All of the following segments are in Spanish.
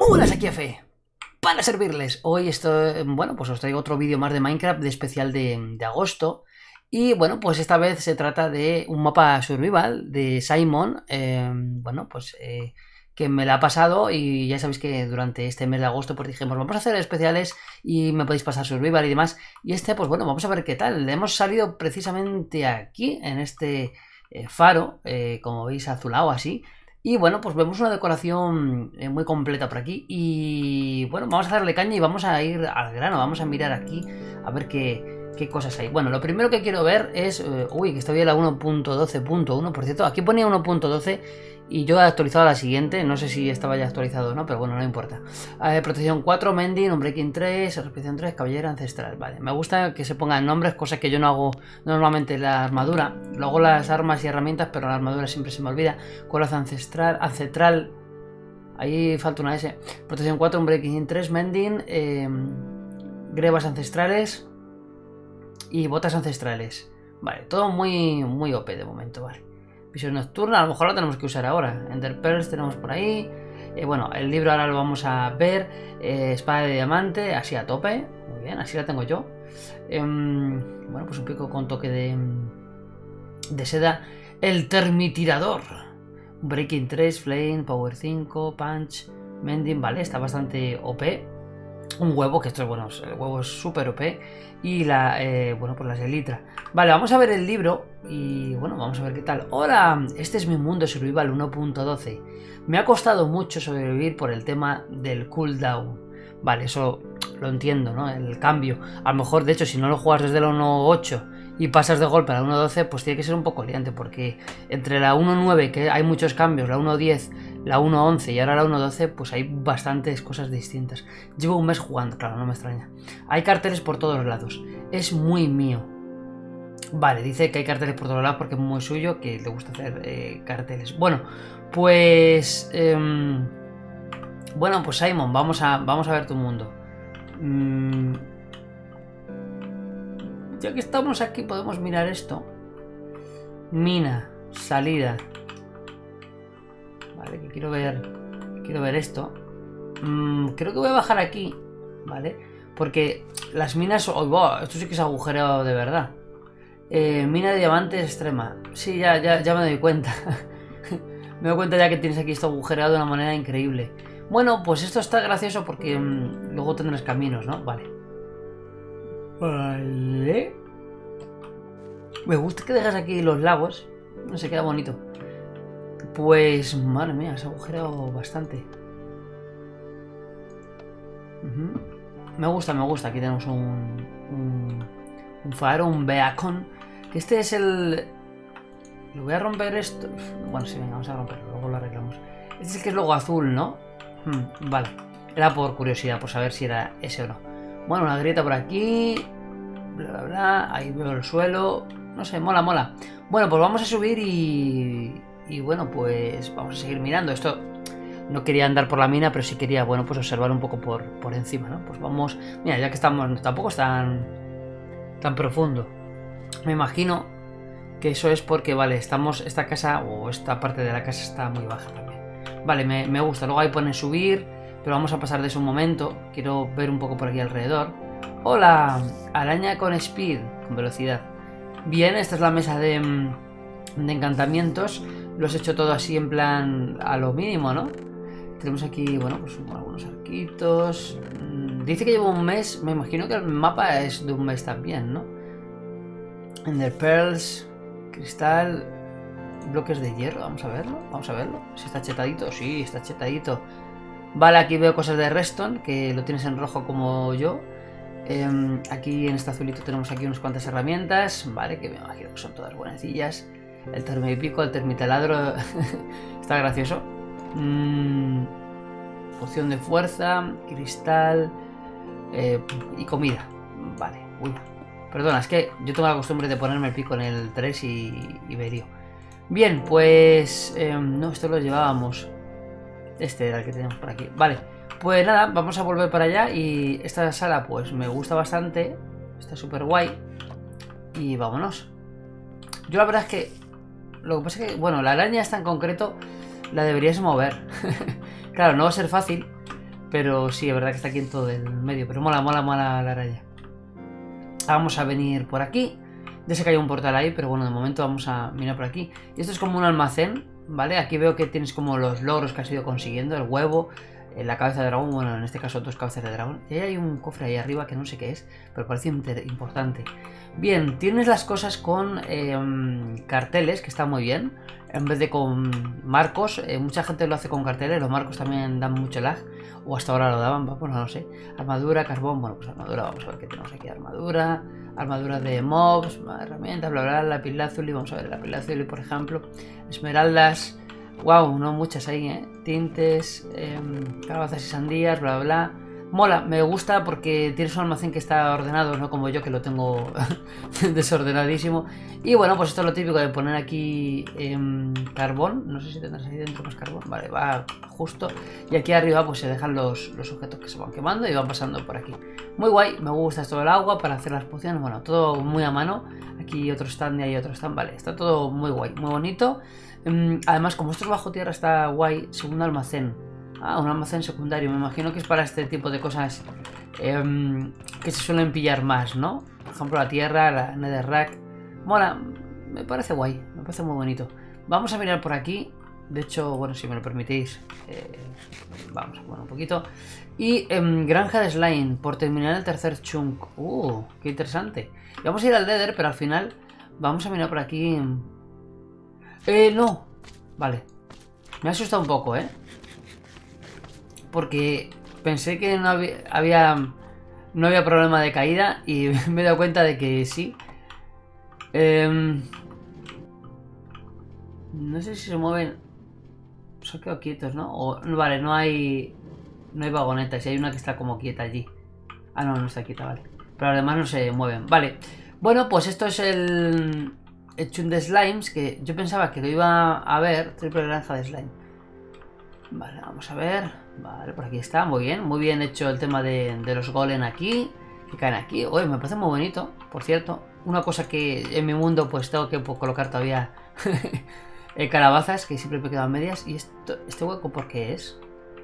Buenas, aquí F para servirles. Hoy bueno, pues os traigo otro vídeo más de Minecraft de especial de agosto. Y bueno, pues esta vez se trata de un mapa survival de Simon. Bueno, pues que me la ha pasado y ya sabéis que durante este mes de agosto pues dijimos vamos a hacer especiales y me podéis pasar survival y demás. Y pues bueno, vamos a ver qué tal. Hemos salido precisamente aquí, en este faro, como veis azulado así. Y bueno, pues vemos una decoración muy completa por aquí. Y bueno, vamos a darle caña y vamos a ir al grano. Vamos a mirar aquí a ver qué cosas hay. Bueno, lo primero que quiero ver es... uy, que está bien la 1.12.1. Por cierto, aquí ponía 1.12 y yo he actualizado la siguiente. No sé si estaba ya actualizado o no, pero bueno, no importa. Protección 4, Mending, Unbreaking 3, Respiración 3, Caballero Ancestral. Vale, me gusta que se pongan nombres, cosas que yo no hago normalmente la armadura. Luego las armas y herramientas, pero la armadura siempre se me olvida. Coraza Ancestral. Ahí falta una S. Protección 4, Unbreaking 3, Mending, Grebas Ancestrales y botas ancestrales. Vale, todo muy OP de momento, vale. Visión nocturna, a lo mejor lo tenemos que usar ahora. Ender Pearls tenemos por ahí. Bueno, el libro ahora lo vamos a ver. Espada de diamante, así a tope. Muy bien, así la tengo yo. Bueno, pues un pico con toque de seda. El termitirador. Breaking 3, Flame, Power 5, Punch, Mending, vale, está bastante OP. Un huevo, que esto es bueno, el huevo es súper OP. Y bueno, pues las elitra. Vale, vamos a ver el libro y bueno, vamos a ver qué tal. Hola, este es mi mundo survival 1.12. Me ha costado mucho sobrevivir por el tema del cooldown. Vale, eso lo entiendo, ¿no? El cambio. A lo mejor, de hecho, si no lo juegas desde la 1.8 y pasas de golpe a la 1.12, pues tiene que ser un poco liante, porque entre la 1.9, que hay muchos cambios, la 1.10, la 1.11 y ahora la 1.12, pues hay bastantes cosas distintas. Llevo un mes jugando, claro, no me extraña. Hay carteles por todos lados. Es muy mío. Vale, dice que hay carteles por todos lados porque es muy suyo, que le gusta hacer carteles. Bueno, pues... bueno, pues Simon, vamos a ver tu mundo. Ya que estamos aquí podemos mirar esto. Mina, salida. Vale, que quiero ver esto. Creo que voy a bajar aquí, ¿vale? Porque las minas... Oh, wow, esto sí que es agujerado de verdad. Mina de diamante extrema. Sí, ya me doy cuenta. Me doy cuenta ya que tienes aquí esto agujerado de una manera increíble. Bueno, pues esto está gracioso porque luego tendrás caminos, ¿no? Vale. Vale. Me gusta que dejas aquí los lagos. No sé, queda bonito. Pues, madre mía, has agujerado bastante. Me gusta. Aquí tenemos un faro, un beacon. Que este es el... Lo voy a romper esto. Bueno, sí, venga, vamos a romperlo, luego lo arreglamos. Este es el que es luego azul, ¿no? Vale. Era por curiosidad, por saber si era ese o no. Bueno, una grieta por aquí. Bla, bla, bla. Ahí veo el suelo. No sé, mola. Bueno, pues vamos a subir y bueno, pues vamos a seguir mirando. Esto no quería andar por la mina, pero sí quería, bueno, pues observar un poco por encima, ¿no? Pues vamos... Mira, ya que estamos... Tampoco es tan profundo. Me imagino que eso es porque, vale, esta casa o esta parte de la casa está muy baja también. Vale, me gusta. Luego ahí pone subir, pero vamos a pasar de eso un momento. Quiero ver un poco por aquí alrededor. Hola, araña con speed, con velocidad. Bien, esta es la mesa de encantamientos. Los he hecho todo así en plan a lo mínimo, ¿no? Tenemos aquí, bueno, pues algunos arquitos. Dice que llevo un mes. Me imagino que el mapa es de un mes también, ¿no? Ender Pearls, cristal, bloques de hierro. Vamos a verlo. Si está chetadito, sí, está chetadito. Vale, aquí veo cosas de Redstone, que lo tienes en rojo como yo. Aquí en este azulito tenemos aquí unas cuantas herramientas. Vale, que me imagino que son todas buenecillas. El termipico, el termitaladro. Está gracioso. Poción de fuerza, cristal y comida. Vale, uy. Perdona, es que yo tengo la costumbre de ponerme el pico en el 3 y verío. Bien, pues... no, esto lo llevábamos. Este era el que tenemos por aquí. Vale, pues nada, vamos a volver para allá. Y esta sala pues me gusta bastante. Está súper guay. Y vámonos. Yo la verdad es que... Lo que pasa es que, bueno, la araña esta en concreto la deberías mover. Claro, no va a ser fácil, Pero sí, es verdad que está aquí en todo el medio. Pero mola, mola, mola la araña. Vamos a venir por aquí. Ya sé que hay un portal ahí, pero bueno, de momento vamos a mirar por aquí. Y esto es como un almacén, ¿vale? Aquí veo que tienes como los logros que has ido consiguiendo. El huevo, la cabeza de dragón, bueno, en este caso 2 cabezas de dragón. Y ahí hay un cofre ahí arriba que no sé qué es, pero parece importante. Bien, tienes las cosas con carteles, que está muy bien. En vez de con marcos, mucha gente lo hace con carteles. Los marcos también dan mucho lag. O hasta ahora lo daban, pues no lo sé. Armadura, carbón, bueno, pues armadura, vamos a ver qué tenemos aquí. Armadura de mobs, herramientas, bla bla, lapislázuli, vamos a ver, lapislázuli por ejemplo. Esmeraldas, wow, no muchas ahí, tintes, calabazas y sandías, bla bla. Mola, me gusta porque tienes un almacén que está ordenado, no como yo que lo tengo desordenadísimo. Y bueno, pues esto es lo típico de poner aquí carbón. No sé si tendrás ahí dentro más carbón. Vale, va justo. Y aquí arriba pues se dejan los objetos que se van quemando y van pasando por aquí. Muy guay, me gusta esto del agua para hacer las pociones. Bueno, todo muy a mano. Aquí otro stand y ahí otro stand. Vale, está todo muy guay, muy bonito. Además, como esto es bajo tierra, está guay. Segundo almacén. Ah, un almacén secundario. Me imagino que es para este tipo de cosas que se suelen pillar más, ¿no? Por ejemplo, la tierra, la netherrack. Mola, me parece guay, me parece muy bonito. Vamos a mirar por aquí. De hecho, bueno, si me lo permitís, vamos a poner un poquito. Y granja de slime, por terminar el tercer chunk. Qué interesante. Y vamos a ir al Nether, pero al final vamos a mirar por aquí. No. Vale. Me ha asustado un poco, porque pensé que no había problema de caída y me he dado cuenta de que sí. No sé si se mueven. Se han quedado quietos, ¿no? Vale, no hay vagonetas. Y hay una que está como quieta allí. Ah, no, no está quieta, vale. Pero además no se mueven. Vale. Bueno, pues esto es el chun de slimes. Que yo pensaba que lo iba a ver. Triple granja de slime. Vale, vamos a ver. Vale, por aquí está, muy bien hecho el tema de los golem aquí, que caen aquí. Oye, me parece muy bonito, por cierto. Una cosa que en mi mundo pues tengo que colocar todavía calabazas, que siempre me quedan medias. ¿Y este hueco por qué es?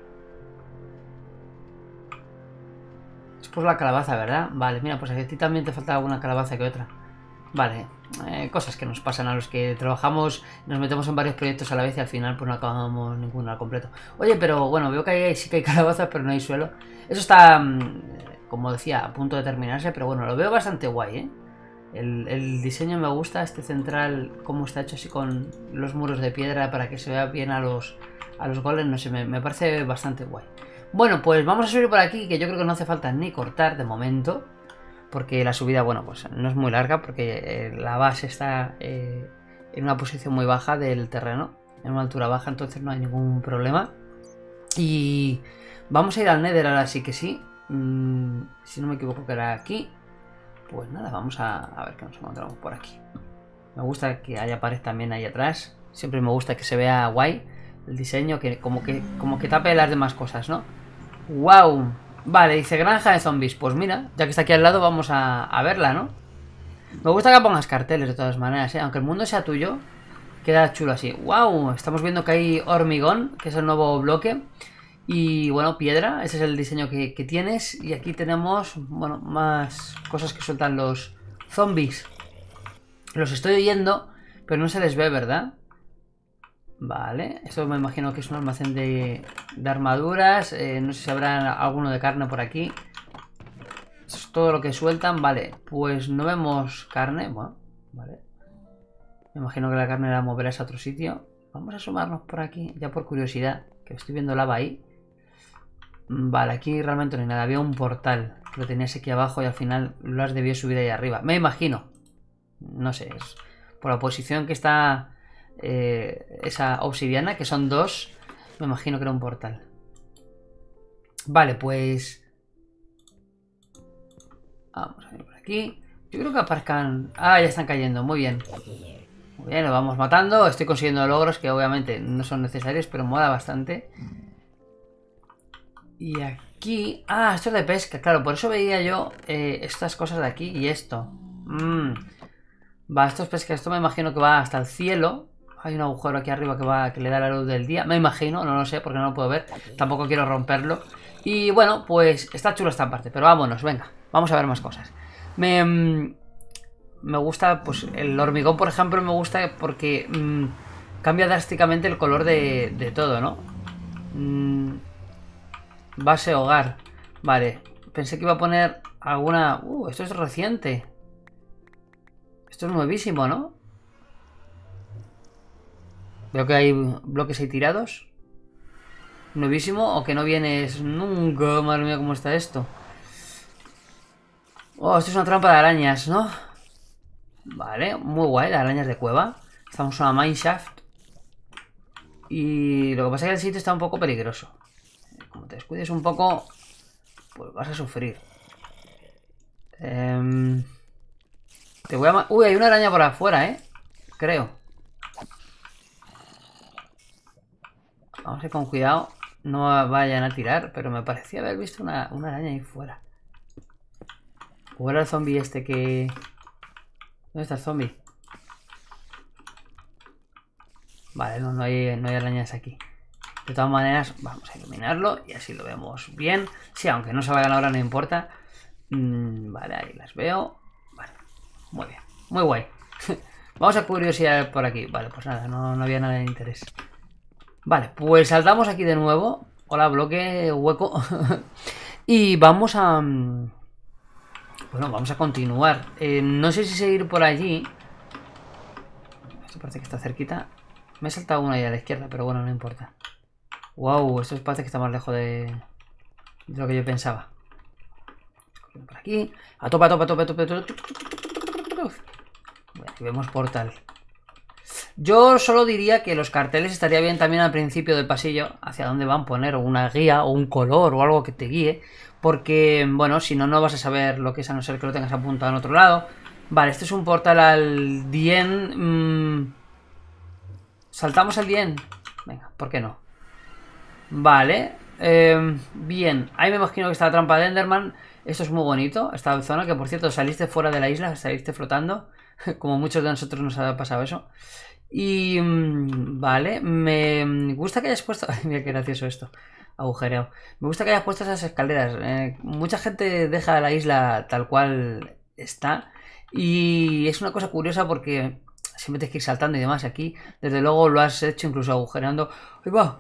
Es por la calabaza, ¿verdad? Vale, mira, pues a ti también te falta alguna calabaza que otra. Vale, cosas que nos pasan a los que trabajamos, nos metemos en varios proyectos a la vez y al final pues no acabamos ninguno al completo. Oye, pero bueno, veo que ahí sí que hay calabazas, pero no hay suelo. Eso está, como decía, a punto de terminarse, pero bueno, lo veo bastante guay, El diseño me gusta, este central, cómo está hecho así con los muros de piedra para que se vea bien a los golems, no sé, me parece bastante guay. Bueno, pues vamos a subir por aquí, que yo creo que no hace falta ni cortar de momento. Porque la subida, bueno, pues no es muy larga porque la base está en una posición muy baja del terreno, en una altura baja, entonces no hay ningún problema. Y vamos a ir al Nether ahora sí que sí. Si no me equivoco que era aquí. Pues nada, vamos a ver qué nos encontramos por aquí. Me gusta que haya pared también ahí atrás. Siempre me gusta que se vea guay el diseño, que como que tape las demás cosas, ¿no? ¡Wow! Vale, dice granja de zombies. Pues mira, ya que está aquí al lado vamos a verla, ¿no? Me gusta que pongas carteles de todas maneras, aunque el mundo sea tuyo, queda chulo así. ¡Wow! Estamos viendo que hay hormigón, que es el nuevo bloque. Y bueno, piedra, ese es el diseño que tienes. Y aquí tenemos, bueno, más cosas que sueltan los zombies. Los estoy oyendo, pero no se les ve, ¿verdad? Vale, esto me imagino que es un almacén de armaduras. No sé si habrá alguno de carne por aquí. Esto es todo lo que sueltan. Vale, pues no vemos carne. Bueno, vale. Me imagino que la carne la moverás a otro sitio. Vamos a asomarnos por aquí, ya por curiosidad, que estoy viendo lava ahí. Vale, aquí realmente no hay nada. Había un portal que lo tenías aquí abajo y al final lo has debido subir ahí arriba. Me imagino. No sé, es por la posición que está... esa obsidiana, que son 2. Me imagino que era un portal. Vale, pues vamos a ir por aquí. Yo creo que aparezcan... Ah, ya están cayendo, muy bien. Muy bien, lo vamos matando. Estoy consiguiendo logros que obviamente no son necesarios, pero mola bastante. Y aquí... Ah, esto es de pesca, claro, por eso veía yo estas cosas de aquí y esto. Va, esto es pesca, esto me imagino que va hasta el cielo. Hay un agujero aquí arriba que le da la luz del día. Me imagino, no lo sé porque no lo puedo ver. Tampoco quiero romperlo. Y bueno, pues está chulo esta parte. Pero vámonos, venga. Vamos a ver más cosas. Me gusta, pues el hormigón, por ejemplo, me gusta porque cambia drásticamente el color de todo, ¿no? Base hogar. Vale. Pensé que iba a poner alguna... esto es reciente. Esto es nuevísimo, ¿no? Veo que hay bloques ahí tirados. Nuevísimo o que no vienes nunca. Madre mía, cómo está esto. Oh, esto es una trampa de arañas, ¿no? Vale, muy guay, de arañas de cueva. Estamos en una mineshaft. Y lo que pasa es que el sitio está un poco peligroso. Como te descuides un poco, pues vas a sufrir. Te voy a... Uy, hay una araña por afuera, creo. Vamos a ir con cuidado. No vayan a tirar, pero me parecía haber visto una araña ahí fuera. ¿O era el zombie este que...? ¿Dónde está el zombie? Vale, no hay arañas aquí. De todas maneras, vamos a iluminarlo y así lo vemos bien. Sí, aunque no salgan ahora, no importa. Vale, ahí las veo. Vale, muy bien, muy guay. Vamos a curiosidad por aquí. Vale, pues nada, no había nada de interés. Vale, pues saltamos aquí de nuevo. Hola, bloque hueco. Y vamos a... Bueno, vamos a continuar. No sé si seguir por allí. Esto parece que está cerquita. Me he saltado una ahí a la izquierda, pero bueno, no importa. Wow, esto parece que está más lejos de lo que yo pensaba. Por aquí. A tope, a tope, a tope, a tope, a tope. Bueno, aquí vemos portal. Yo solo diría que los carteles estaría bien también al principio del pasillo, hacia dónde van a poner una guía o un color o algo que te guíe, porque, bueno, si no, no vas a saber lo que es, a no ser que lo tengas apuntado en otro lado. Vale, este es un portal al Dien. ¿Saltamos al Dien? Venga, ¿por qué no? Vale, bien, ahí me imagino que está la trampa de Enderman. Esto es muy bonito, esta zona, que por cierto saliste fuera de la isla, saliste flotando. Como muchos de nosotros nos ha pasado eso. Y vale, me gusta que hayas puesto... Mira qué gracioso esto, agujereado. Me gusta que hayas puesto esas escaleras. Mucha gente deja la isla tal cual está. Y es una cosa curiosa porque siempre tienes que ir saltando y demás. Aquí, desde luego, lo has hecho incluso agujereando. ¡Ahí va!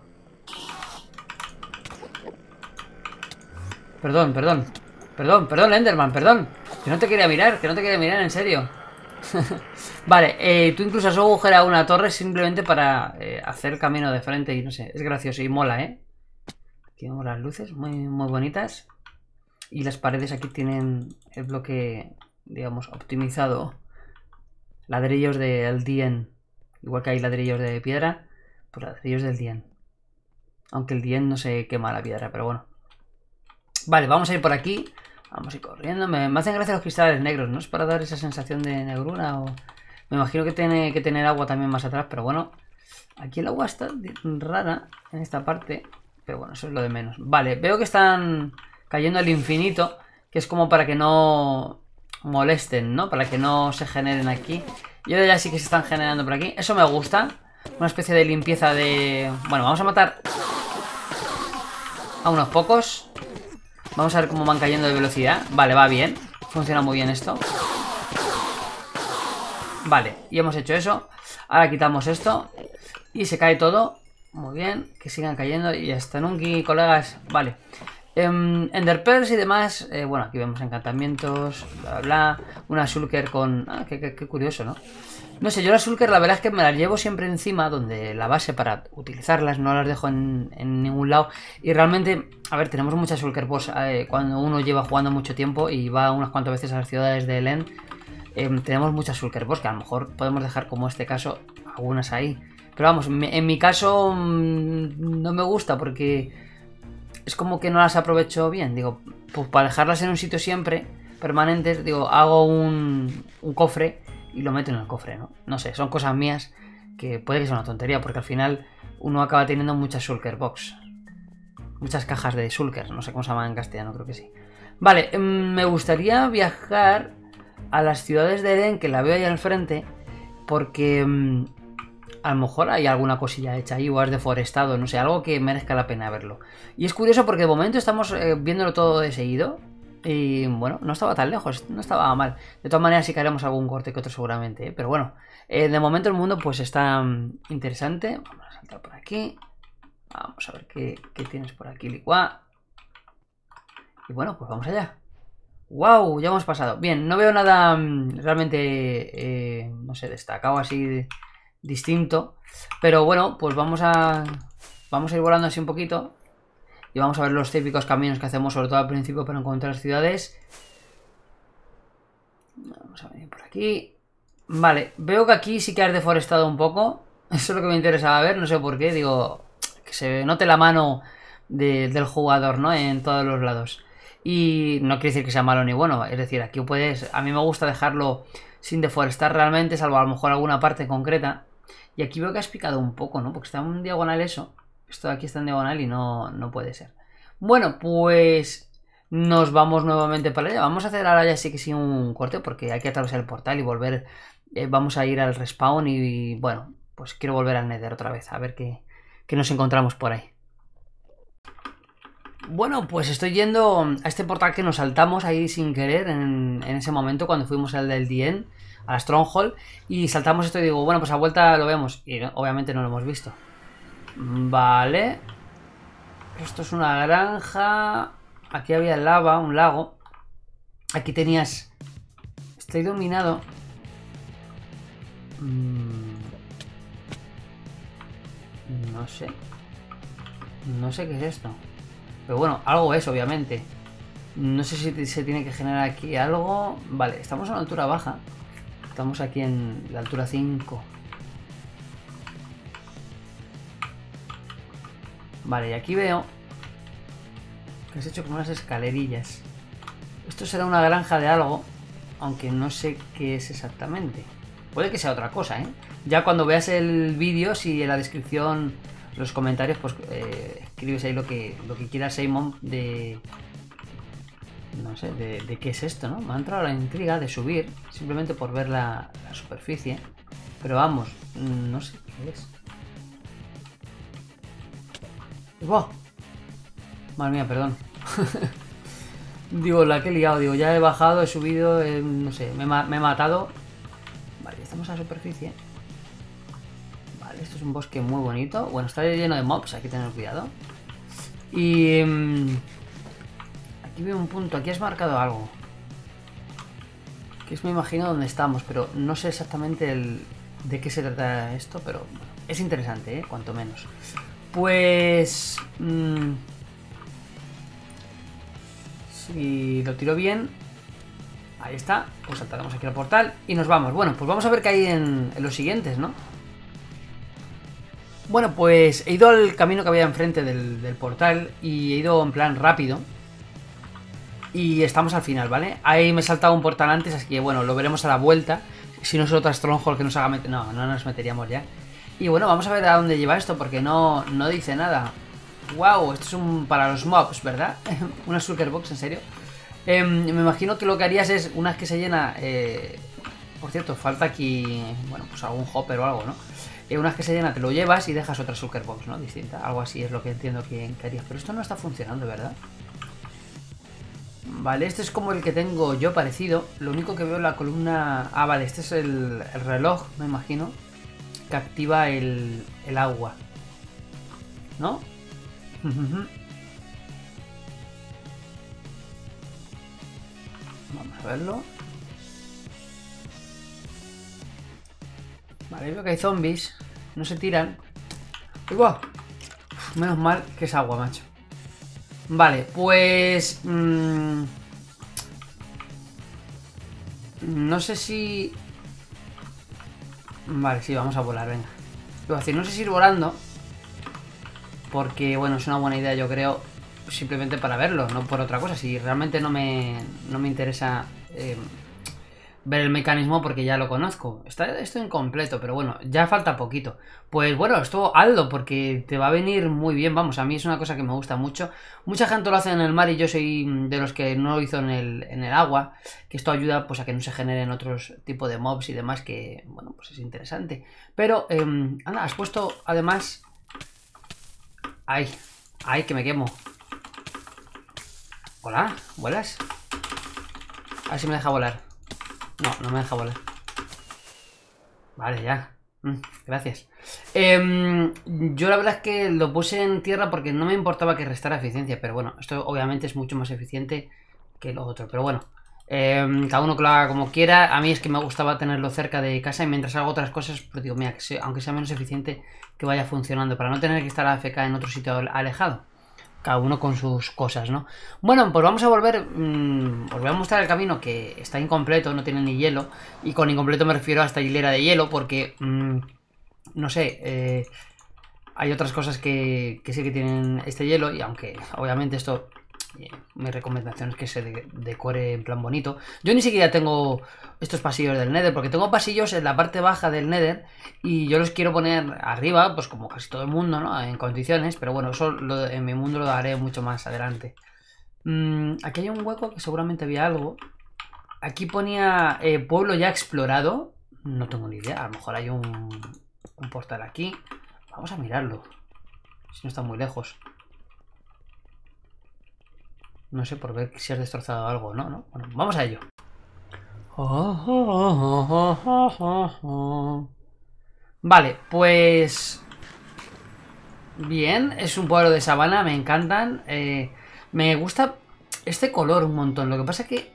Perdón, perdón. Perdón, Enderman, perdón. Que no te quería mirar, en serio. Vale, tú incluso has agujerado una torre simplemente para hacer el camino de frente y no sé, es gracioso y mola, Aquí vemos las luces, muy, muy bonitas. Y las paredes aquí tienen el bloque, digamos, optimizado. Ladrillos del Dien. Igual que hay ladrillos de piedra, pues ladrillos del Dien. Aunque el Dien no se quema la piedra, pero bueno. Vale, vamos a ir por aquí. Vamos a ir corriendo. Me hacen gracia los cristales negros, ¿no? Es para dar esa sensación de negrura o... Me imagino que tiene que tener agua también más atrás, pero bueno. Aquí el agua está rara en esta parte. Pero bueno, eso es lo de menos. Vale, veo que están cayendo al infinito, que es como para que no molesten, ¿no? Para que no se generen aquí. Y ahora ya sí que se están generando por aquí. Eso me gusta. Una especie de limpieza de... Bueno, vamos a matar a unos pocos. Vamos a ver cómo van cayendo de velocidad. Vale, va bien. Funciona muy bien esto. Vale, y hemos hecho eso. Ahora quitamos esto y se cae todo. Muy bien, que sigan cayendo. Y hasta nunca, colegas. Vale. Enderpearls y demás. Bueno, aquí vemos encantamientos, bla, bla. Una shulker con... Ah, qué curioso, ¿no? No sé, yo las shulker la verdad es que me las llevo siempre encima, donde la base para utilizarlas, no las dejo en ningún lado. Y realmente, a ver, tenemos muchas shulker boss cuando uno lleva jugando mucho tiempo y va unas cuantas veces a las ciudades de Elend. Tenemos muchas shulker boss que a lo mejor podemos dejar, como este caso, algunas ahí. Pero vamos, en mi caso no me gusta porque es como que no las aprovecho bien. Digo, pues para dejarlas en un sitio siempre, permanentes, digo, hago un cofre y lo meto en el cofre, ¿no? No sé, son cosas mías que puede que sea una tontería, porque al final uno acaba teniendo muchas shulker box. Muchas cajas de shulker, no sé cómo se llaman en castellano, creo que sí. Vale, me gustaría viajar a las ciudades de Eden, que la veo ahí al frente, porque A lo mejor hay alguna cosilla hecha ahí o has deforestado, no sé, algo que merezca la pena verlo. Y es curioso porque de momento estamos viéndolo todo de seguido. Y bueno, no estaba tan lejos, no estaba mal. De todas maneras sí que haremos algún corte que otro seguramente, ¿eh? Pero bueno, de momento el mundo pues está interesante. Vamos a saltar por aquí. Vamos a ver qué tienes por aquí, Licuá. Y bueno, pues vamos allá. ¡Wow! Ya hemos pasado. Bien, no veo nada realmente, no sé, destacado así distinto. Pero bueno, pues vamos a ir volando así un poquito. Y vamos a ver los típicos caminos que hacemos, sobre todo al principio, para encontrar ciudades. Vamos a venir por aquí. Vale, veo que aquí sí que has deforestado un poco. Eso es lo que me interesaba ver, no sé por qué. Digo, que se note la mano del jugador, ¿no? En todos los lados. Y no quiere decir que sea malo ni bueno. Es decir, aquí puedes... A mí me gusta dejarlo sin deforestar realmente, salvo a lo mejor alguna parte concreta. Y aquí veo que has picado un poco, ¿no? Porque está en diagonal eso. Esto de aquí está en diagonal y no puede ser. Bueno, pues nos vamos nuevamente para allá. Vamos a hacer ahora ya sí que sí un corte porque hay que atravesar el portal y volver. Vamos a ir al respawn y bueno, pues quiero volver al Nether otra vez. A ver qué nos encontramos por ahí. Bueno, pues estoy yendo a este portal que nos saltamos ahí sin querer en ese momento cuando fuimos al del Dien, a la Stronghold, y saltamos esto y digo, bueno, pues a vuelta lo vemos. Y obviamente no lo hemos visto. Vale. Esto es una granja. Aquí había lava, un lago. Aquí tenías... Está iluminado. No sé. No sé qué es esto. Pero bueno, algo es, obviamente. No sé si se tiene que generar aquí algo. Vale, estamos a una altura baja. Estamos aquí en la altura 5. Vale, y aquí veo que has hecho como unas escalerillas. Esto será una granja de algo, aunque no sé qué es exactamente. Puede que sea otra cosa, ¿eh? Ya cuando veas el vídeo, si en la descripción, los comentarios, pues escribes ahí lo que quieras, Simon, de... No sé, de qué es esto, ¿no? Me ha entrado la intriga de subir, simplemente por ver la superficie. Pero vamos, no sé qué es. ¡Wow! Madre mía, perdón. Digo, la que he liado. Digo, ya he bajado, he subido, no sé, me he matado. Vale, estamos a la superficie. Vale, esto es un bosque muy bonito. Bueno, está lleno de mobs, hay que tener cuidado. Y... aquí veo un punto, aquí has marcado algo. Que es, me imagino, donde estamos, pero no sé exactamente de qué se trata esto, pero bueno, es interesante, ¿eh? Cuanto menos. Pues... si lo tiro bien... Ahí está, pues saltaremos aquí al portal y nos vamos. Bueno, pues vamos a ver qué hay en los siguientes, ¿no? Bueno, pues he ido al camino que había enfrente del portal y he ido en plan rápido. Y estamos al final, ¿vale? Ahí me he saltado un portal antes, así que bueno, lo veremos a la vuelta. Si no es otra Stronghold que nos haga meter... No nos meteríamos ya. Y bueno, vamos a ver a dónde lleva esto, porque no dice nada. ¡Wow! Esto es para los mobs, ¿verdad? Una Shulker Box, ¿en serio? Me imagino que lo que harías es, una vez que se llena... por cierto, falta aquí... Bueno, pues algún hopper o algo, ¿no? Una vez que se llena te lo llevas y dejas otra Shulker Box, ¿no? Distinta. Algo así es lo que entiendo que harías. Pero esto no está funcionando, ¿verdad? Vale, este es como el que tengo yo parecido. Lo único que veo en la columna... Ah, vale, este es el reloj, me imagino, que activa el agua, ¿no? Vamos a verlo. Vale, veo que hay zombies. No se tiran. ¡Uy, menos mal que es agua, macho! Vale, pues... no sé si... Vale, sí, vamos a volar, venga. Iba a decir, no sé si ir volando, porque, bueno, es una buena idea, yo creo, simplemente para verlo, no por otra cosa. Si realmente no me interesa ver el mecanismo porque ya lo conozco. Está esto incompleto, pero bueno, ya falta poquito. Pues bueno, esto hazlo porque te va a venir muy bien. Vamos, a mí es una cosa que me gusta mucho. Mucha gente lo hace en el mar y yo soy de los que no lo hizo en el agua. Que esto ayuda pues a que no se generen otros tipos de mobs y demás que, bueno, pues es interesante. Pero, anda, has puesto además... ¡Ay! ¡Ay, que me quemo! Hola, ¿vuelas? A ver si me deja volar. No, no me deja volar. Vale, ya. Gracias. Yo la verdad es que lo puse en tierra porque no me importaba que restara eficiencia. Pero bueno, esto obviamente es mucho más eficiente que lo otro. Pero bueno, cada uno que lo haga como quiera. A mí es que me gustaba tenerlo cerca de casa y mientras hago otras cosas, pues digo, mira, aunque sea menos eficiente, que vaya funcionando. Para no tener que estar AFK en otro sitio alejado. Cada uno con sus cosas, ¿no? Bueno, pues vamos a volver. Os voy a mostrar el camino que está incompleto, no tiene ni hielo. Y con incompleto me refiero a esta hilera de hielo, porque. No sé. Hay otras cosas que sí que tienen este hielo. Y aunque, obviamente, esto. Mi recomendación es que se decore en plan bonito. Yo ni siquiera tengo estos pasillos del Nether, porque tengo pasillos en la parte baja del Nether y yo los quiero poner arriba, pues como casi todo el mundo, ¿no? En condiciones, pero bueno, eso en mi mundo lo haré mucho más adelante. Aquí hay un hueco que seguramente había algo. Aquí ponía pueblo ya explorado. No tengo ni idea, a lo mejor hay un portal aquí. Vamos a mirarlo, si no está muy lejos. No sé, por ver si has destrozado algo, ¿no? Bueno, vamos a ello. Vale, pues... Bien, es un pueblo de sabana, me encantan. Me gusta este color un montón. Lo que pasa es que...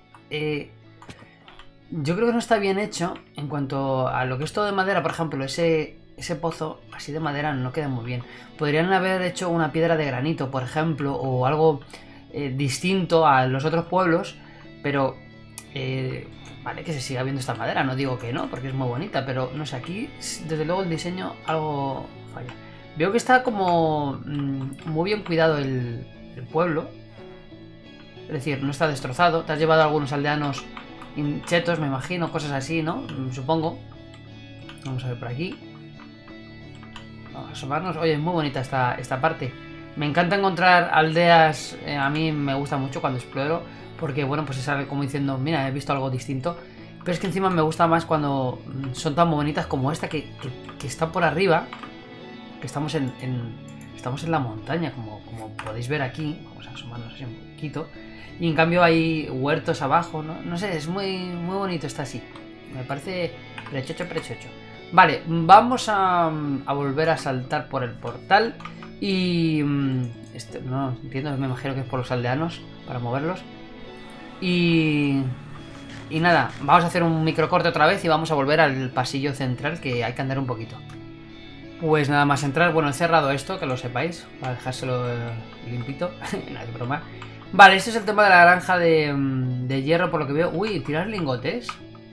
yo creo que no está bien hecho en cuanto a lo que es todo de madera. Por ejemplo, ese pozo así de madera no queda muy bien. Podrían haber hecho una piedra de granito, por ejemplo, o algo... distinto a los otros pueblos, pero vale que se siga viendo esta madera, no digo que no, porque es muy bonita, pero no sé, aquí desde luego el diseño algo falla. Veo que está como muy bien cuidado el pueblo, es decir, no está destrozado. Te has llevado a algunos aldeanos chetos, me imagino, cosas así, ¿no? Supongo. Vamos a ver por aquí. Vamos a asomarnos. Oye, es muy bonita esta parte. Me encanta encontrar aldeas, a mí me gusta mucho cuando exploro, porque bueno, pues es algo como diciendo, mira, he visto algo distinto. Pero es que encima me gusta más cuando son tan bonitas como esta, que está por arriba, que estamos estamos en la montaña, como podéis ver aquí. Vamos a asomarnos así un poquito. Y en cambio hay huertos abajo, ¿no? No sé, es muy bonito, está así. Me parece prechocho. Vale, vamos a volver a saltar por el portal. Y... no entiendo, me imagino que es por los aldeanos, para moverlos. Y nada, vamos a hacer un microcorte otra vez y vamos a volver al pasillo central, que hay que andar un poquito. Pues nada más entrar, bueno, he cerrado esto, que lo sepáis, para dejárselo limpito. No es broma. Vale, este es el tema de la granja de hierro, por lo que veo. Uy, tirar lingotes.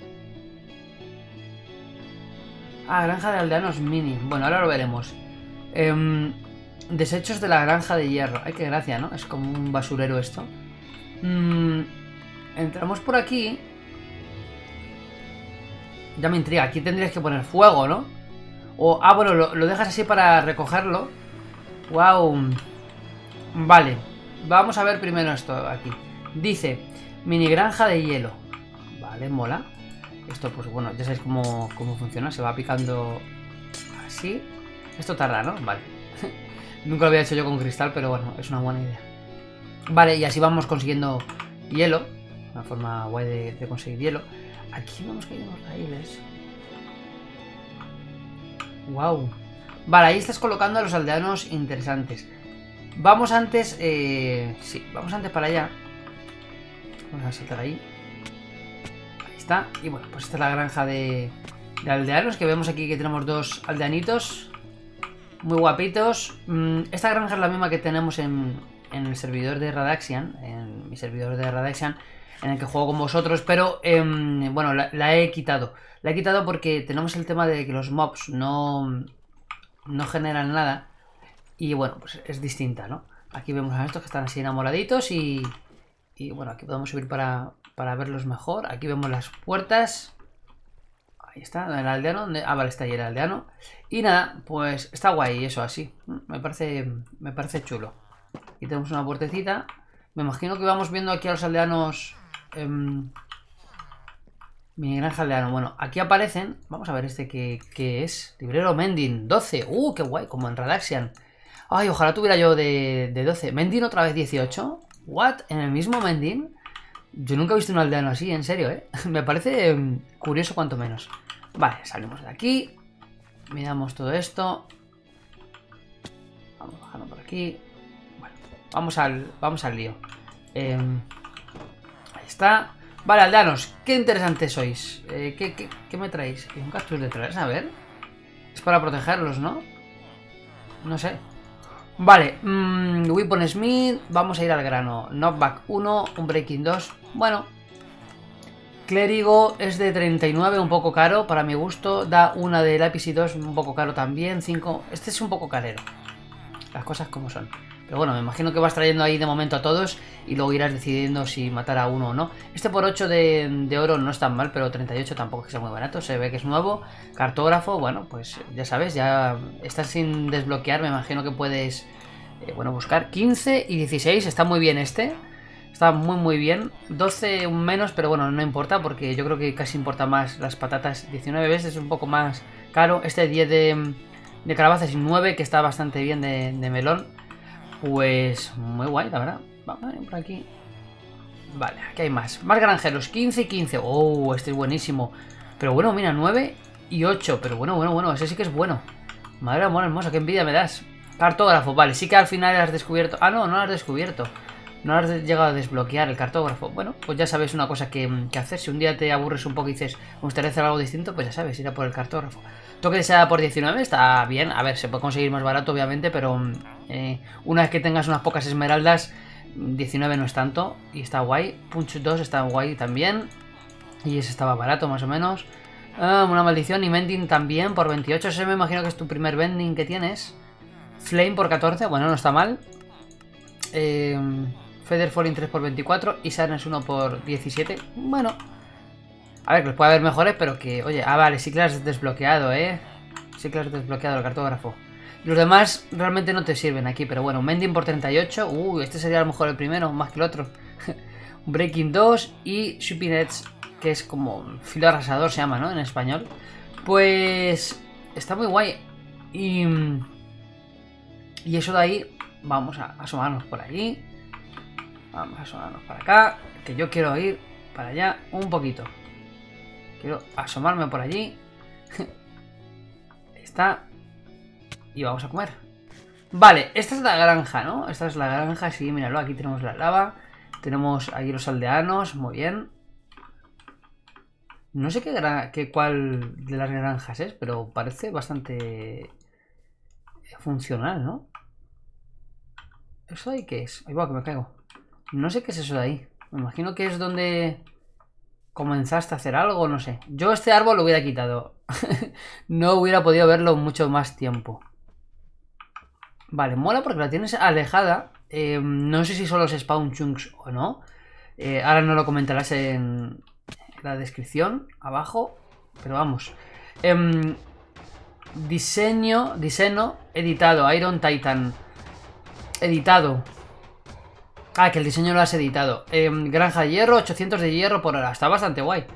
Ah, granja de aldeanos mini. Bueno, ahora lo veremos. Desechos de la granja de hierro. Ay, qué gracia, ¿no? Es como un basurero esto. Entramos por aquí. Ya me intriga. Aquí tendrías que poner fuego, ¿no? O, bueno, lo dejas así para recogerlo. Wow. Vale. Vamos a ver primero esto aquí. Dice, mini granja de hielo. Vale, mola. Esto, pues bueno, ya sabéis cómo funciona. Se va picando así. Esto tarda, ¿no? Vale. Nunca lo había hecho yo con cristal, pero bueno, es una buena idea. Vale, y así vamos consiguiendo hielo. Una forma guay de conseguir hielo. Aquí vemos que hay unos raíles. Wow. Vale, ahí estás colocando a los aldeanos interesantes. Vamos antes... sí, vamos antes para allá. Vamos a saltar ahí. Ahí está. Y bueno, pues esta es la granja de aldeanos, que vemos aquí que tenemos dos aldeanitos muy guapitos. Esta granja es la misma que tenemos en el servidor de Radaxian, en mi servidor de Radaxian, en el que juego con vosotros, pero bueno, la he quitado. La he quitado porque tenemos el tema de que los mobs no generan nada. Y bueno, pues es distinta, ¿no? Aquí vemos a estos que están así enamoraditos y Y bueno, aquí podemos subir para verlos mejor. Aquí vemos las puertas. Ahí está, el aldeano. Ah, vale, está ahí el aldeano. Y nada, pues está guay eso así. Me parece chulo. Aquí tenemos una puertecita. Me imagino que vamos viendo aquí a los aldeanos. Mi granja aldeano. Bueno, aquí aparecen. Vamos a ver este que es. Librero Mending, 12. Qué guay, como en Radaxian. Ay, ojalá tuviera yo de 12. Mending otra vez 18. ¿What? ¿En el mismo Mending? Yo nunca he visto un aldeano así, en serio, ¿eh? Me parece curioso cuanto menos. Vale, salimos de aquí. Miramos todo esto. Vamos bajando por aquí. Bueno, vamos al lío. Ahí está. Vale, aldeanos, qué interesantes sois. ¿Qué me traéis? Un cactus de traer, a ver. Es para protegerlos, ¿no? No sé. Vale, Weapon Smith. Vamos a ir al grano. Knockback 1, un Breaking 2. Bueno. Clérigo es de 39, un poco caro para mi gusto. Da una de lápiz y 2, un poco caro también. 5. Este es un poco carero. Las cosas como son. Pero bueno, me imagino que vas trayendo ahí de momento a todos y luego irás decidiendo si matar a uno o no. Este por 8 de oro no es tan mal, pero 38 tampoco es que sea muy barato. Se ve que es nuevo. Cartógrafo, bueno, pues ya sabes, ya estás sin desbloquear. Me imagino que puedes, bueno, buscar 15 y 16. Está muy bien este. Está muy bien. 12 un menos, pero bueno, no importa porque yo creo que casi importa más las patatas. 19 veces es un poco más caro. Este 10 de calabazas y 9 que está bastante bien de melón. Pues muy guay, la verdad. Vamos a ver por aquí. Vale, aquí hay más. Más granjeros, 15 y 15. Oh, este es buenísimo. Pero bueno, mira, 9 y 8. Pero bueno, ese sí que es bueno. Madre amor hermosa, qué envidia me das. Cartógrafo, vale, sí que al final has descubierto. Ah, no, no lo has descubierto. No has llegado a desbloquear el cartógrafo. Bueno, pues ya sabes una cosa que hacer. Si un día te aburres un poco y dices, me gustaría hacer algo distinto, pues ya sabes, ir a por el cartógrafo. Toque de seda por 19 está bien. A ver, se puede conseguir más barato, obviamente, pero una vez que tengas unas pocas esmeraldas, 19 no es tanto. Y está guay. Punch 2 está guay también. Y ese estaba barato, más o menos. Una maldición y Mending también por 28. Ese me imagino que es tu primer Mending que tienes. Flame por 14. Bueno, no está mal. Feather Falling 3 por 24 y Sadness 1 por 17. Bueno, a ver, que los puede haber mejores, pero que, oye, vale, sí que lo has desbloqueado, sí que lo has desbloqueado el cartógrafo. Los demás realmente no te sirven aquí, pero bueno, Mending por 38. Este sería a lo mejor el primero, más que el otro. Breaking 2 y Sweeping Edge, que es como filo arrasador, se llama, ¿no? En español. Pues está muy guay. Y eso de ahí, vamos a asomarnos por aquí. Vamos a asomarnos para acá, que yo quiero ir para allá un poquito. Quiero asomarme por allí. Ahí está. Y vamos a comer. Vale, esta es la granja, ¿no? Esta es la granja, sí, míralo, aquí tenemos la lava. Tenemos ahí los aldeanos, muy bien. No sé cuál de las granjas es, pero parece bastante funcional, ¿no? ¿Eso de ahí qué es? Ahí va, que me caigo. No sé qué es eso de ahí. Me imagino que es donde comenzaste a hacer algo, no sé. Yo este árbol lo hubiera quitado. No hubiera podido verlo mucho más tiempo. Vale, mola porque la tienes alejada. No sé si son los spawn chunks o no. Ahora no lo comentarás en la descripción abajo. Pero vamos. Diseño editado. Iron Titan. Editado. Que el diseño lo has editado. Granja de hierro, 800 de hierro por hora. Está bastante guay.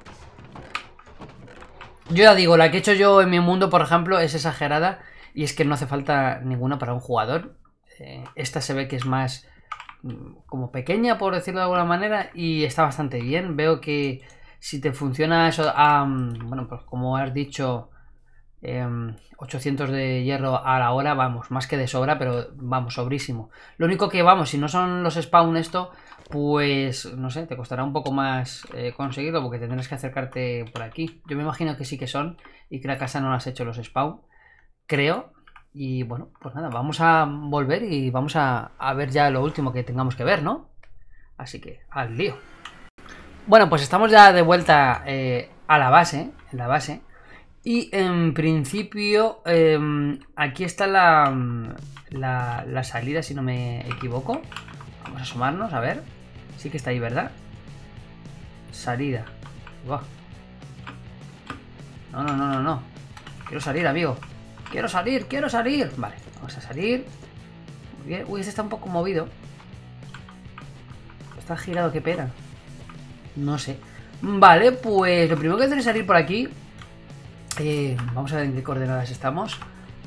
Yo ya digo, la que he hecho yo en mi mundo, por ejemplo, es exagerada. Y es que no hace falta ninguna para un jugador. Esta se ve que es más como pequeña, por decirlo de alguna manera. Y está bastante bien. Veo que si te funciona eso, bueno, pues como has dicho, 800 de hierro a la hora, vamos, más que de sobra, pero vamos, sobrísimo. Lo único que, vamos, si no son los spawn esto, pues, no sé, te costará un poco más conseguirlo, porque tendrás que acercarte por aquí. Yo me imagino que sí que son, y que la casa no las ha hecho los spawn, creo. Y bueno, pues nada, vamos a volver y vamos a ver ya lo último que tengamos que ver, ¿no? Así que, al lío. Bueno, pues estamos ya de vuelta a la base, en la base. Y en principio, aquí está la salida, si no me equivoco. Vamos a asomarnos, a ver. Sí que está ahí, ¿verdad? Salida. Buah. No. Quiero salir, amigo. Quiero salir. Vale, vamos a salir. Muy bien. Uy, este está un poco movido. Está girado, qué pena. No sé. Vale, pues lo primero que hacer es salir por aquí. Vamos a ver en qué coordenadas estamos.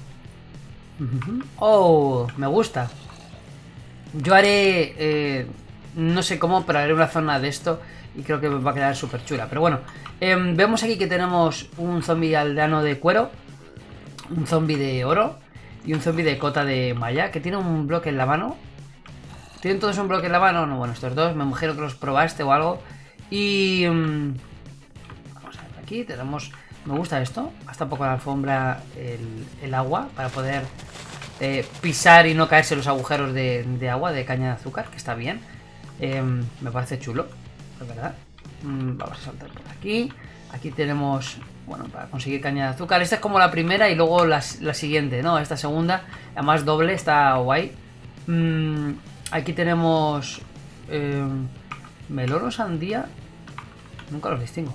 Oh, me gusta. Yo haré... no sé cómo, pero haré una zona de esto. Y creo que va a quedar súper chula. Pero bueno, vemos aquí que tenemos un zombie aldeano de cuero, un zombie de oro y un zombie de cota de malla, que tiene un bloque en la mano. ¿Tienen todos un bloque en la mano? No, bueno, estos dos, me imagino que los probaste o algo. Y... vamos a ver, aquí tenemos... Me gusta esto, hasta un poco la alfombra el agua, para poder pisar y no caerse los agujeros de agua, de caña de azúcar, que está bien. Me parece chulo, la verdad. Vamos a saltar por aquí. Aquí tenemos, bueno, para conseguir caña de azúcar. Esta es como la primera y luego la siguiente, ¿no? Esta segunda, además doble, está guay. Aquí tenemos melón o sandía. Nunca los distingo.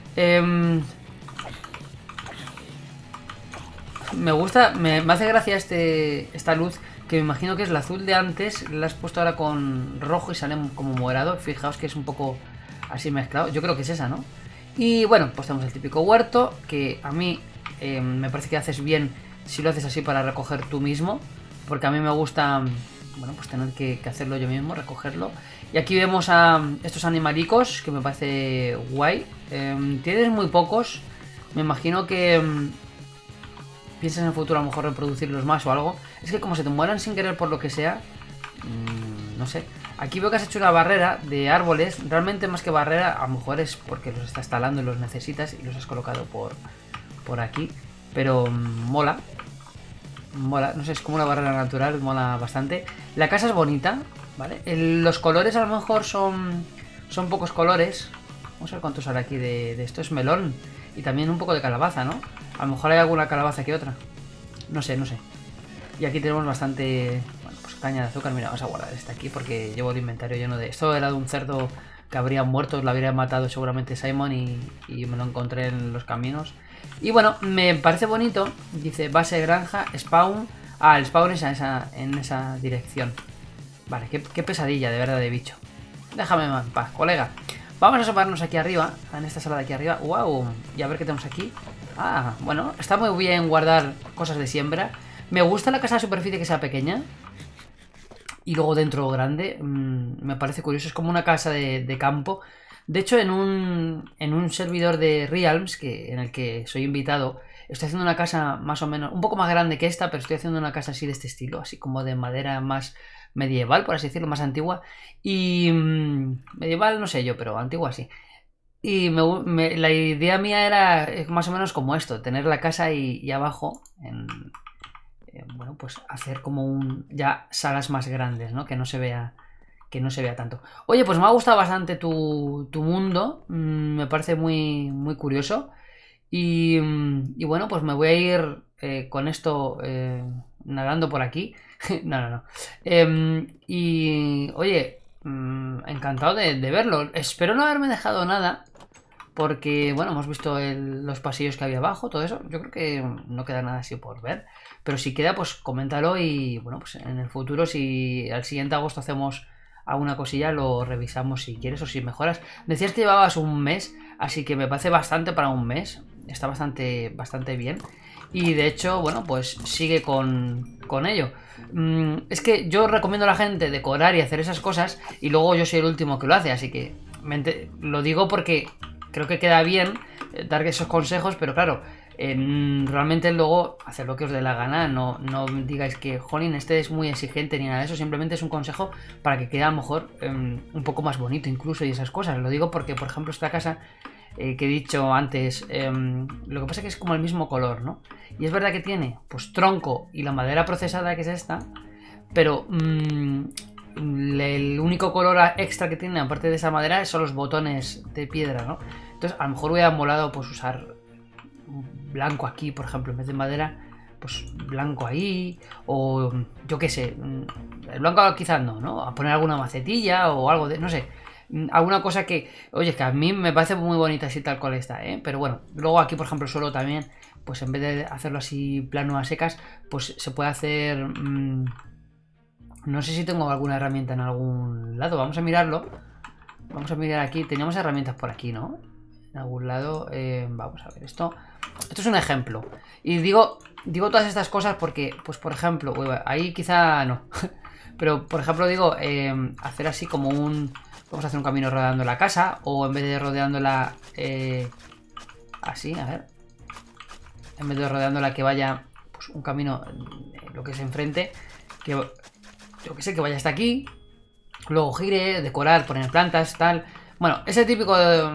Me gusta, me hace gracia esta luz, que me imagino que es la azul de antes. La has puesto ahora con rojo y sale como morado. Fijaos que es un poco así mezclado. Yo creo que es esa, ¿no? Y bueno, pues tenemos el típico huerto, que a mí me parece que haces bien si lo haces así para recoger tú mismo, porque a mí me gusta, bueno, pues tener que hacerlo yo mismo, recogerlo. Y aquí vemos a estos animalicos, que me parece guay. Tienes muy pocos. Me imagino que... piensas en el futuro a lo mejor reproducirlos más o algo. Es que como se te mueran sin querer por lo que sea, no sé. Aquí veo que has hecho una barrera de árboles. Realmente más que barrera, a lo mejor es porque los estás talando y los necesitas y los has colocado por aquí. Pero mola. Mola, no sé, es como una barrera natural, mola bastante. La casa es bonita, ¿vale? Los colores a lo mejor son pocos colores. Vamos a ver cuánto sale aquí de esto. Es melón y también un poco de calabaza, ¿no? A lo mejor hay alguna calabaza que otra. No sé. Y aquí tenemos bastante... bueno, pues caña de azúcar. Mira, vamos a guardar esta aquí porque llevo el inventario lleno de... Esto era de un cerdo que habría muerto. Lo habría matado seguramente Simon y me lo encontré en los caminos. Y bueno, me parece bonito. Dice base granja, spawn. Ah, el spawn es en esa dirección. Vale, qué pesadilla de verdad de bicho. Déjame en paz, colega. Vamos a asomarnos aquí arriba, en esta sala de aquí arriba. ¡Wow! Y a ver qué tenemos aquí. Ah, bueno, está muy bien guardar cosas de siembra. Me gusta la casa de superficie que sea pequeña y luego dentro grande. Me parece curioso, es como una casa de campo. De hecho, en un servidor de Realms, en el que soy invitado, estoy haciendo una casa más o menos, un poco más grande que esta, pero estoy haciendo una casa así de este estilo, así como de madera más medieval, por así decirlo, más antigua. Y medieval no sé yo, pero antigua sí. Y la idea mía era más o menos como esto, tener la casa y abajo, bueno, pues hacer como ya salas más grandes, ¿no? Que no se vea tanto. Oye, pues me ha gustado bastante tu mundo, me parece muy, muy curioso. Y bueno, pues me voy a ir con esto nadando por aquí. No. Y oye, encantado de verlo. Espero no haberme dejado nada. Porque, bueno, hemos visto los pasillos que había abajo, todo eso. Yo creo que no queda nada así por ver. Pero si queda, pues coméntalo y, bueno, pues en el futuro, si al siguiente agosto hacemos alguna cosilla, lo revisamos si quieres o si mejoras. Decías que llevabas un mes, así que me parece bastante para un mes. Está bastante bien. Y de hecho, bueno, pues sigue con ello. Es que yo recomiendo a la gente decorar y hacer esas cosas y luego yo soy el último que lo hace, así que lo digo porque creo que queda bien dar esos consejos, pero claro, realmente luego hacer lo que os dé la gana. No digáis que, jolín, este es muy exigente ni nada de eso. Simplemente es un consejo para que quede a lo mejor un poco más bonito incluso y esas cosas. Lo digo porque, por ejemplo, esta casa que he dicho antes, lo que pasa es que es como el mismo color, ¿no? Y es verdad que tiene pues tronco y la madera procesada, que es esta, pero el único color extra que tiene aparte de esa madera son los botones de piedra, ¿no? Entonces a lo mejor hubiera molado pues usar blanco aquí, por ejemplo, en vez de madera, pues blanco ahí, o yo qué sé, el blanco quizás no, a poner alguna macetilla o algo de, no sé, alguna cosa que, oye, que a mí me parece muy bonita así tal cual está, ¿eh? Pero bueno, luego aquí, por ejemplo, el suelo también, pues en vez de hacerlo así plano a secas, pues se puede hacer... no sé si tengo alguna herramienta en algún lado, vamos a mirarlo. Vamos a mirar aquí, teníamos herramientas por aquí, ¿no? En algún lado, vamos a ver esto. Esto es un ejemplo. Y digo todas estas cosas porque, pues por ejemplo, ahí quizá no. Pero, por ejemplo, digo, hacer así como un... Vamos a hacer un camino rodeando la casa. O en vez de rodeándola... así, a ver. En vez de rodeándola que vaya... Pues un camino, lo que es enfrente. Que yo que sé, que vaya hasta aquí. Luego gire, decorar, poner plantas, tal. Bueno, ese tipo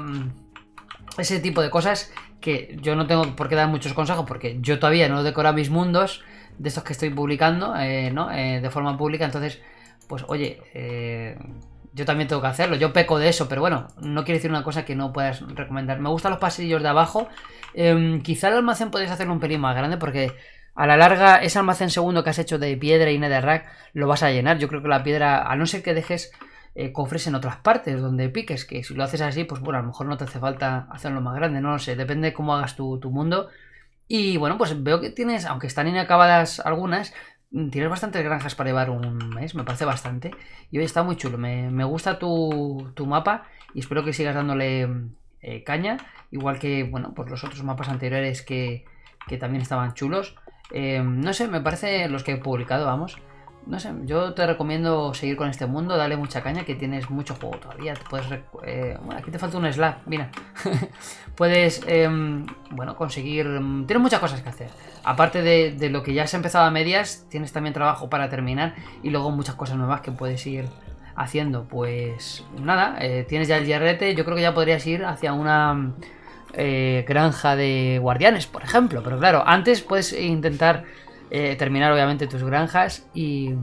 de cosas que yo no tengo por qué dar muchos consejos porque yo todavía no he decorado mis mundos de estos que estoy publicando, ¿no? De forma pública, entonces, pues oye, yo también tengo que hacerlo. Yo peco de eso, pero bueno, no quiere decir una cosa que no puedas recomendar. Me gustan los pasillos de abajo. Quizá el almacén podéis hacerlo un pelín más grande porque a la larga ese almacén segundo que has hecho de piedra y netherrack lo vas a llenar. Yo creo que la piedra, a no ser que dejes cofres en otras partes donde piques, que si lo haces así, pues bueno, a lo mejor no te hace falta hacerlo más grande, no lo sé, depende de cómo hagas tu mundo. Y bueno, pues veo que tienes, aunque están inacabadas algunas, tienes bastantes granjas para llevar un mes, me parece bastante. Y hoy está muy chulo, me gusta tu mapa y espero que sigas dándole caña, igual que, bueno, pues los otros mapas anteriores que también estaban chulos. No sé, me parece los que he publicado, vamos. No sé, yo te recomiendo seguir con este mundo, dale mucha caña, que tienes mucho juego todavía. Te puedes bueno, aquí te falta un slab, mira. Puedes, bueno, conseguir... tienes muchas cosas que hacer. Aparte de lo que ya has empezado a medias, tienes también trabajo para terminar y luego muchas cosas nuevas que puedes ir haciendo. Pues nada, tienes ya el hierrete, yo creo que ya podrías ir hacia una... granja de guardianes, por ejemplo. Pero claro, antes puedes intentar terminar obviamente tus granjas y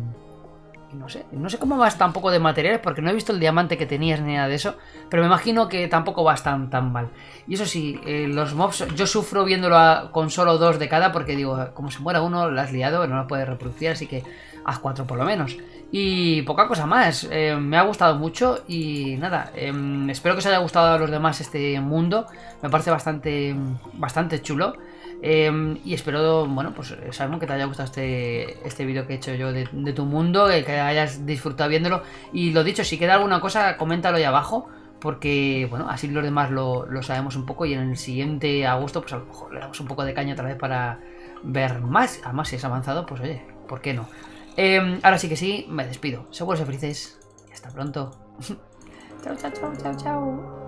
no sé cómo vas tampoco de materiales porque no he visto el diamante que tenías ni nada de eso, pero me imagino que tampoco vas tan mal. Y eso sí, los mobs yo sufro viéndolo con solo 2 de cada porque digo, como se muera uno, lo has liado, no lo puedes reproducir, así que haz 4 por lo menos. Y poca cosa más, me ha gustado mucho y nada, espero que os haya gustado a los demás este mundo, me parece bastante chulo. Y espero, bueno, pues sabemos que te haya gustado este vídeo que he hecho yo de tu mundo, que hayas disfrutado viéndolo. Y lo dicho, si queda alguna cosa, coméntalo ahí abajo, porque, bueno, así los demás lo sabemos un poco y en el siguiente agosto, pues a lo mejor le damos un poco de caña otra vez para ver más. Además, si es avanzado, pues oye, ¿por qué no? Ahora sí que sí, me despido. Seguros y felices y hasta pronto. Chao, chao, chao, chao, chao.